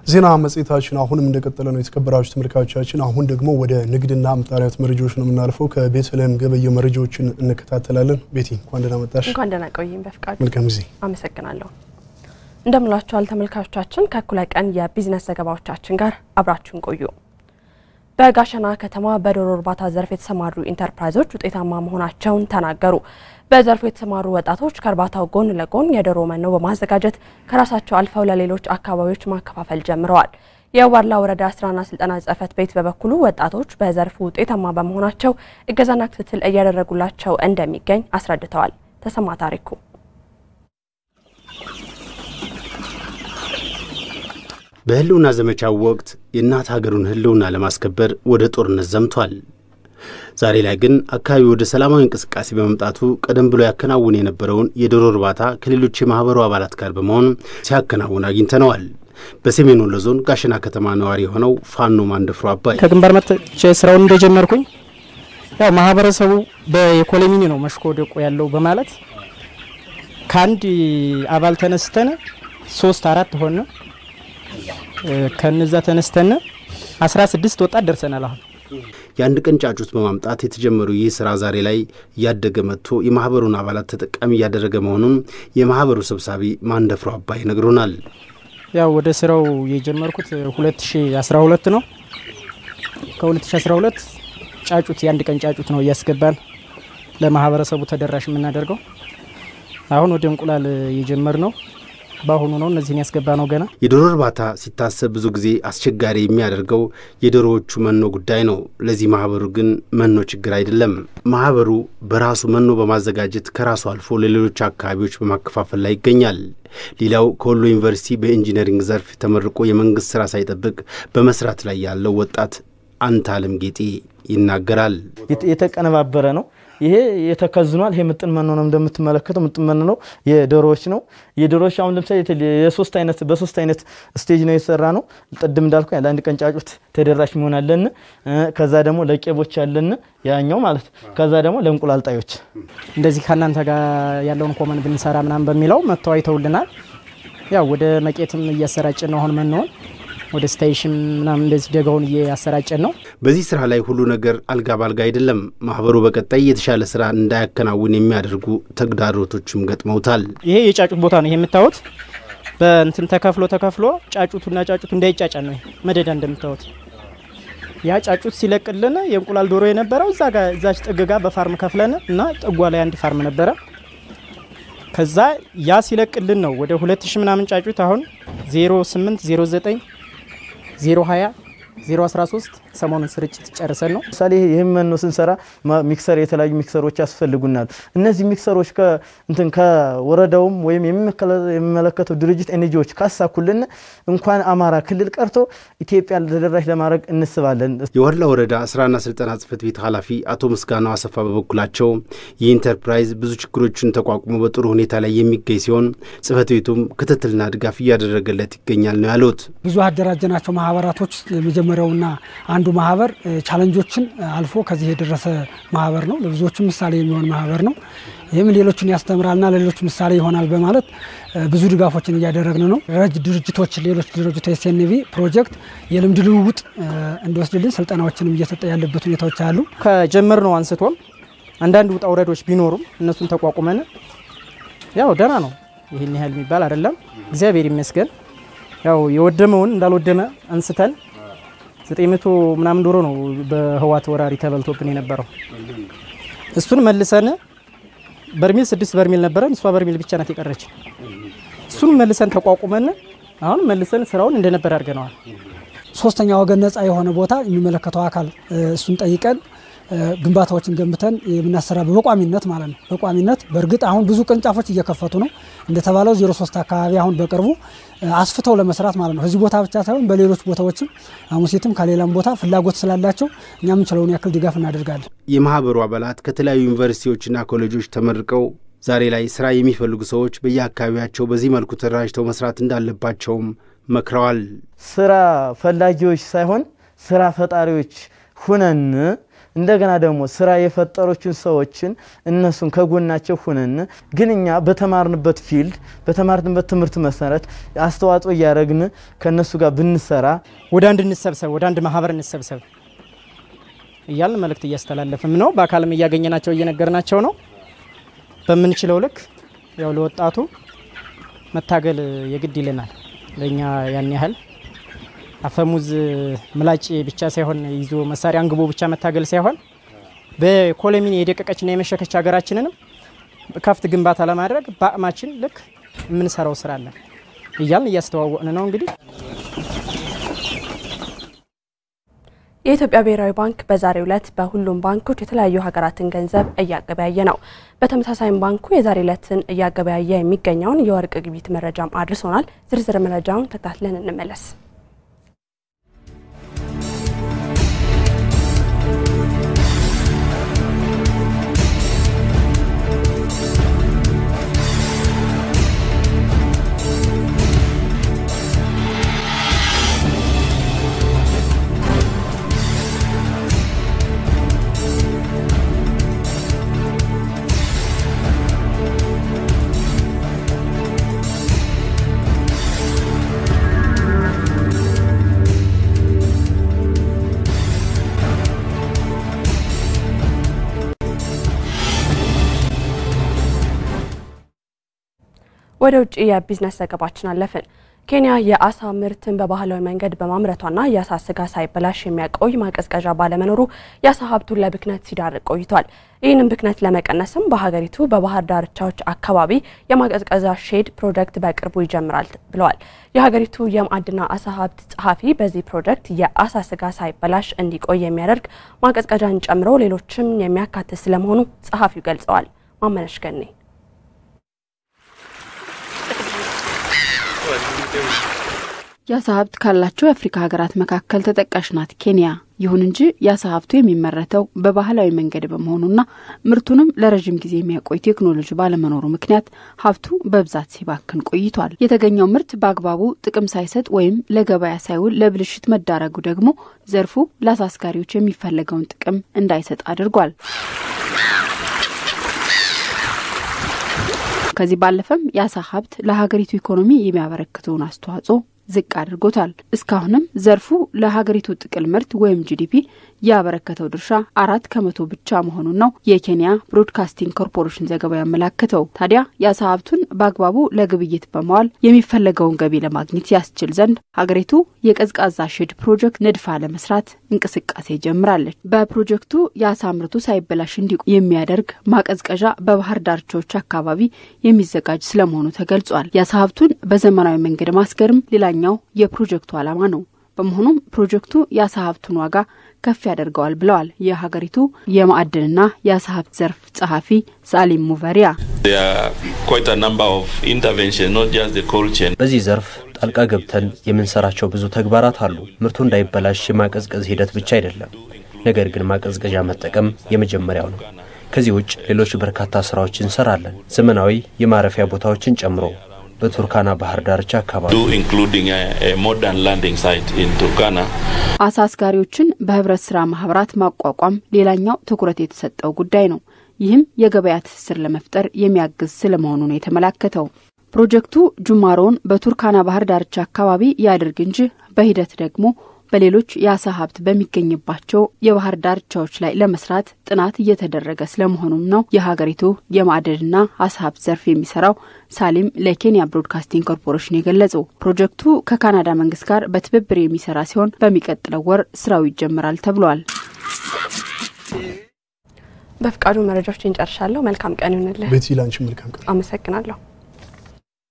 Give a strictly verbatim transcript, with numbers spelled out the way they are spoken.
ዜና መጽሔታችን አሁንም እንደቀጠለ ነው። የተከበራችሁ ተመልካቾቻችን አሁን ደግሞ ወደ ንግድና ምጣሪያት መረጃዎች ነው የምናልፈው። ከቤተልሔም ገበየ መረጃዎችን እንከታተላለን። ቤቲ እንኳን ደህና መጣሽ። እንኳን ደህና ቆይኝ በፍቃድ። መልካም ጊዜ። አመሰግናለሁ። እንደምላችኋል ተመልካቾቻችን ከእኩለ ቀን የቢዝነስ ዘገባዎቻችን ጋር አብራችሁን ቆዩ። በጋሸና ከተማ በዶሮ እርባታ ዘርፍ የተሰማሩ ኢንተርፕራይዞች ውጤታማ መሆናቸውን ተናገሩ። በዘርፉ የተሰማሩ ወጣቶች ከእርባታው ጎን ለጎን የዶሮ መኖ በማዘጋጀት ከራሳቸው አልፈው ለሌሎች አካባቢዎች ማከፋፈል ጀምረዋል። የዋርላ ወረዳ ስራና ስልጠና ጽሕፈት ቤት በበኩሉ ወጣቶች በዘርፉ ውጤታማ በመሆናቸው እገዛና ክትትል እያደረጉላቸው እንደሚገኝ አስረድተዋል። ተሰማ ታሪኩ በህልውና ዘመቻው ወቅት የእናት ሀገሩን ህልውና ለማስከበር ወደ ጦርነት ዘምቷል። ዛሬ ላይ ግን አካባቢው ወደ ሰላማዊ እንቅስቃሴ በመምጣቱ ቀደም ብሎ ያከናውን የነበረውን የዶሮ እርባታ ከሌሎች የማህበሩ አባላት ጋር በመሆን ሲያከናውን አግኝተነዋል። በሰሜን ወሎ ዞን ጋሸና ከተማ ነዋሪ የሆነው ፋኖ ማንደፍሮ አባይ ከግንባር መጥቼ ስራውን እንደጀመርኩኝ ያው ማህበረሰቡ በኢኮኖሚ ነው መሽቆደቆ ያለው በማለት ካንዲ አባል ተነስተነ ሶስት አራት ሆነ ከነዛ ተነስተነ አስራ ስድስት ወጣት ደርሰናል። አሁን የአንድ ቀን ጫጩት በማምጣት የተጀመሩ ይህ ስራ ዛሬ ላይ ያደገ መጥቶ የማህበሩን አባላት ተጠቃሚ ያደረገ መሆኑን የማህበሩ ሰብሳቢ ማንደፍሮ አባይ ነግሮናል። ያው ወደ ስራው የጀመርኩት ሁለት ሺህ አስራ ሁለት ነው። ከሁለት ሺህ አስራ ሁለት ጫጩት የአንድ ቀን ጫጩት ነው ያስገባን ለማህበረሰቡ ተደራሽ የምናደርገው። አሁን ወደ እንቁላል የጀመርነው ባሁኑ ነው እነዚህን ያስገባ ነው ገና። የዶሮ እርባታ ሲታሰብ ብዙ ጊዜ አስቸጋሪ የሚያደርገው የዶሮዎቹ መኖ ጉዳይ ነው። ለዚህ ማህበሩ ግን መኖ ችግር አይደለም። ማህበሩ በራሱ መኖ በማዘጋጀት ከራሱ አልፎ ለሌሎች አካባቢዎች በማከፋፈል ላይ ይገኛል። ሌላው ከወሎ ዩኒቨርሲቲ በኢንጂነሪንግ ዘርፍ ተመርቆ የመንግስት ስራ ሳይጠብቅ በመስራት ላይ ያለው ወጣት አንታለም ጌጤ ይናገራል። የተቀነባበረ ነው ይሄ የተከዝኗል። ይሄ ምጥን መኖ ነው እንደምትመለከተው ምጥን መኖ ነው የዶሮዎች ነው። የዶሮዎች አሁን ለምሳሌ የሶስት አይነት በሶስት አይነት ስቴጅ ነው የተሰራ ነው። ጥድም እንዳልኩ ለአንድ ቀን ጫጩት ተደራሽ መሆን አለን። ከዛ ደግሞ ለቄቦች ያለን ያኛው ማለት ከዛ ደግሞ ለእንቁላል ጣዮች እንደዚህ ካናንተ ጋር ያለውን ኮመን ብንሰራ ምናምን በሚለው መተው አይተውልናል። ያው ወደ መቄትም እያሰራጨን ነው። አሁን መኖን ወደ ስቴሽን ምናምን እንደዚህ ደጋውን እያሰራጨን ነው። በዚህ ስራ ላይ ሁሉ ነገር አልጋ ባልጋ አይደለም። ማህበሩ በቀጣይ የተሻለ ስራ እንዳያከናውን የሚያደርጉ ተግዳሮቶችም ገጥመውታል። ይሄ የጫጩት ቦታ ነው። ይሄ የምታዩት በእንትን ተከፍሎ ተከፍሎ ጫጩቱና ጫጩቱ እንዳይጫጫን ነው መደዳ እንደምታዩት። ያ ጫጩት ሲለቅልን የእንቁላል ዶሮ የነበረው እዛ ጋር እዛች ጥግ ጋር በፋርም ከፍለን እና ጥጓ ላይ አንድ ፋርም ነበረ። ከዛ ያ ሲለቅልን ነው ወደ ሁለት ሺህ ምናምን ጫጩት አሁን ዜሮ ስምንት ዜሮ ዘጠኝ ዜሮ ሃያ ዜሮ አስራ ሶስት ሰሞኑን ስርጭት ጨርሰን ነው። ለምሳሌ ይሄን መኖ ስንሰራ ሚክሰር የተለያዩ ሚክሰሮች ያስፈልጉናል። እነዚህ ሚክሰሮች ከእንትን ከወረዳውም ወይም የሚመለከተው ድርጅት ኤንጂኦዎች ካሳኩልን እንኳን አማራ ክልል ቀርቶ ኢትዮጵያ ተደራሽ ለማድረግ እንስባለን። የዋርላ ወረዳ ስራና ስልጠና ጽሕፈት ቤት ኃላፊ አቶ ምስጋናው አሰፋ በበኩላቸው የኢንተርፕራይዝ ብዙ ችግሮችን ተቋቁሞ በጥሩ ሁኔታ ላይ የሚገኝ ሲሆን ጽሕፈት ቤቱም ክትትልና ድጋፍ እያደረገለት ይገኛል ነው ያሉት። ብዙ አደራጀናቸው ማህበራቶች የመጀመሪያውና አንዱ ማህበር ቻሌንጆችን አልፎ ከዚህ የደረሰ ማህበር ነው። ለብዙዎች ምሳሌ የሚሆን ማህበር ነው። ይሄም ሌሎችን ያስተምራልና ለሌሎች ምሳሌ ይሆናል በማለት ብዙ ድጋፎችን እያደረግን ነው። ረጅ ድርጅቶች ሌሎች ድርጅቶች ኤስኤንቪ ፕሮጀክት የልምድ ልውውጥ እንደወስድልን ስልጠናዎችንም እየሰጠ ያለበት ሁኔታዎች አሉ። ከጀመር ነው አንስቶም አንዳንድ ውጣ ውረዶች ቢኖሩም እነሱን ተቋቁመን ያው ደና ነው። ይሄን ያህል የሚባል አይደለም። እግዚአብሔር ይመስገን። ያው የወደመውን እንዳልወደመ አንስተን ዘጠኝ መቶ ምናምን ዶሮ ነው በህዋት ወራሪ ተበልቶብን የነበረው። እሱን መልሰን በርሚል ስድስት በርሚል ነበረን። እሷ በርሚል ብቻ ናት የቀረች። እሱን መልሰን ተቋቁመን አሁን መልሰን ስራውን እንደነበር አድርገናል። ሶስተኛ ወገን ነፃ የሆነ ቦታ የሚመለከተው አካል እሱን ጠይቀን ግንባታዎችን ገንብተን የምናሰራ በቋሚነት ማለት ነው። በቋሚነት በርግጥ አሁን ብዙ ቅርንጫፎች እየከፈቱ ነው እንደተባለው ዜሮ ሶስት አካባቢ አሁን በቅርቡ አስፍተው ለመስራት ማለት ነው። እዚህ ቦታ ብቻ ሳይሆን በሌሎች ቦታዎችም አሙሲትም ከሌላም ቦታ ፍላጎት ስላላቸው እኛም እንችለውን ያክል ድጋፍ እናደርጋለን። የማህበሩ አባላት ከተለያዩ ዩኒቨርሲቲዎችና ኮሌጆች ተመርቀው ዛሬ ላይ ስራ የሚፈልጉ ሰዎች በየአካባቢያቸው በዚህ መልኩ ተደራጅተው መስራት እንዳለባቸውም መክረዋል። ስራ ፈላጊዎች ሳይሆን ስራ ፈጣሪዎች ሁነን እንደገና ደግሞ ስራ የፈጠሮችን ሰዎችን እነሱን ከጎናቸው ሆነን ግንኛ በተማርንበት ፊልድ በተማርንበት ትምህርት መሰረት አስተዋጽኦ ያረግን ከነሱ ጋር ብንሰራ ወደ አንድ እንሰብሰብ ወደ አንድ ማህበር እንሰብሰብ እያልን መልእክት እያስተላለፍን ነው። በአካልም እያገኘናቸው እየነገርናቸው ነው። በምንችለው ልክ ያው ለወጣቱ መታገል የግድ ይለናል። ለኛ ያን ያህል አፈሙዝ ምላጭ ብቻ ሳይሆን ይዞ መሳሪያ አንግቦ ብቻ መታገል ሳይሆን በኢኮኖሚ የደቀቀችና የመሸከች ሀገራችንንም ከፍት ግንባታ ለማድረግ በአቅማችን ልክ ምን ሰራው ስራ አለ እያልን እያስተዋወቅን ነው። እንግዲህ የኢትዮጵያ ብሔራዊ ባንክ በዛሬው ዕለት በሁሉም ባንኮች የተለያዩ ሀገራትን ገንዘብ እያገበያየ ነው። በተመሳሳይም ባንኩ የዛሬ ዕለትን እያገበያየ የሚገኘውን የወርቅ ግብይት መረጃም አድርሶናል። ዝርዝር መረጃውን ተከታትለን እንመለስ። ወደ ውጪ የቢዝነስ ዘገባችን አለፈን። ኬንያ የአሳ ምርትን በባህላዊ መንገድ በማምረቷና የአሳ ስጋ ሳይበላሽ የሚያቆይ ማቀዝቀዣ ባለመኖሩ የአሳ ሀብቱን ለብክነት ሲዳርግ ቆይቷል። ይህንን ብክነት ለመቀነስም በሀገሪቱ በባህር ዳርቻዎች አካባቢ የማቀዝቀዣ ሼድ ፕሮጀክት በቅርቡ ይጀምራል ብለዋል። የሀገሪቱ የማዕድንና አሳ ሀብት ጸሐፊ በዚህ ፕሮጀክት የአሳ ስጋ ሳይበላሽ እንዲቆይ የሚያደርግ ማቀዝቀዣን ጨምሮ ሌሎችም የሚያካትት ስለመሆኑ ጸሐፊው ገልጸዋል። ማመነሽ ገኔ የአሳ ሀብት ካላቸው የአፍሪካ ሀገራት መካከል ተጠቃሽ ናት ኬንያ። ይሁን እንጂ የአሳ ሀብቱ የሚመረተው በባህላዊ መንገድ በመሆኑና ምርቱንም ለረጅም ጊዜ የሚያቆይ ቴክኖሎጂ ባለመኖሩ ምክንያት ሀብቱ በብዛት ሲባክን ቆይቷል። የተገኘው ምርት በአግባቡ ጥቅም ሳይሰጥ ወይም ለገበያ ሳይውል ለብልሽት መዳረጉ ደግሞ ዘርፉ ለአሳ አስጋሪዎች የሚፈለገውን ጥቅም እንዳይሰጥ አድርጓል። ከዚህ ባለፈም የአሳ ሀብት ለሀገሪቱ ኢኮኖሚ የሚያበረክተውን አስተዋጽኦ ዝቅ አድርጎታል። እስካሁንም ዘርፉ ለሀገሪቱ ጥቅል ምርት ወይም ጂዲፒ ያበረከተው ድርሻ አራት ከመቶ ብቻ መሆኑን ነው የኬንያ ብሮድካስቲንግ ኮርፖሬሽን ዘገባ ያመለከተው። ታዲያ የአሳ ሀብቱን በአግባቡ ለግብይት በመዋል የሚፈለገውን ገቢ ለማግኘት ያስችል ዘንድ ሀገሪቱ የቀዝቃዛ ሼድ ፕሮጀክት ንድፋ ለመስራት እንቅስቃሴ ጀምራለች። በፕሮጀክቱ የአሳ ምርቱ ሳይበላሽ እንዲቆይ የሚያደርግ ማቀዝቀዣ በባህር ዳርቻዎች አካባቢ የሚዘጋጅ ስለመሆኑ ተገልጿል። የአሳ ሀብቱን በዘመናዊ መንገድ ማስገርም ሌላኛው የፕሮጀክቱ ዓላማ ነው። በመሆኑም ፕሮጀክቱ የአሳ ሀብቱን ዋጋ ከፍ ያደርገዋል ብለዋል የሀገሪቱ የማዕድንና የአሳ ሀብት ዘርፍ ጸሐፊ ሳሊም ሙቨሪያ። በዚህ ዘርፍ ጣልቃ ገብተን የምንሰራቸው ብዙ ተግባራት አሉ። ምርቱ እንዳይበላሽ የማቀዝቀዝ ሂደት ብቻ አይደለም፣ ነገር ግን ማቀዝቀዣ መጠቀም የመጀመሪያው ነው። ከዚህ ውጭ ሌሎች በርካታ ስራዎችን እንሰራለን፣ ዘመናዊ የማረፊያ ቦታዎችን ጨምሮ በቱርካና ባህር ዳርቻ አካባቢ including a, a modern landing site in Turkana. አሳ አስጋሪዎችን በህብረት ስራ ማህበራት ማቋቋም ሌላኛው ትኩረት የተሰጠው ጉዳይ ነው። ይህም የገበያ ትስስር ለመፍጠር የሚያግዝ ስለመሆኑ ነው የተመለከተው። ፕሮጀክቱ ጁማሮን በቱርካና ባህር ዳርቻ አካባቢ ያድርግ እንጂ በሂደት ደግሞ በሌሎች የአሳ ሀብት በሚገኝባቸው የባህር ዳርቻዎች ላይ ለመስራት ጥናት እየተደረገ ስለመሆኑም ነው የሀገሪቱ የማዕድንና አሳ ሀብት ዘርፍ የሚሰራው ሳሊም ለኬንያ ብሮድካስቲንግ ኮርፖሬሽን የገለጸው። ፕሮጀክቱ ከካናዳ መንግስት ጋር በትብብር የሚሰራ ሲሆን በሚቀጥለው ወር ስራው ይጀምራል ተብሏል። በፍቃዱ መረጃዎችን ጨርሻለሁ። መልካም ቀን ይሁንልህ። ቤቲ ላንቺ መልካም ቀን። አመሰግናለሁ።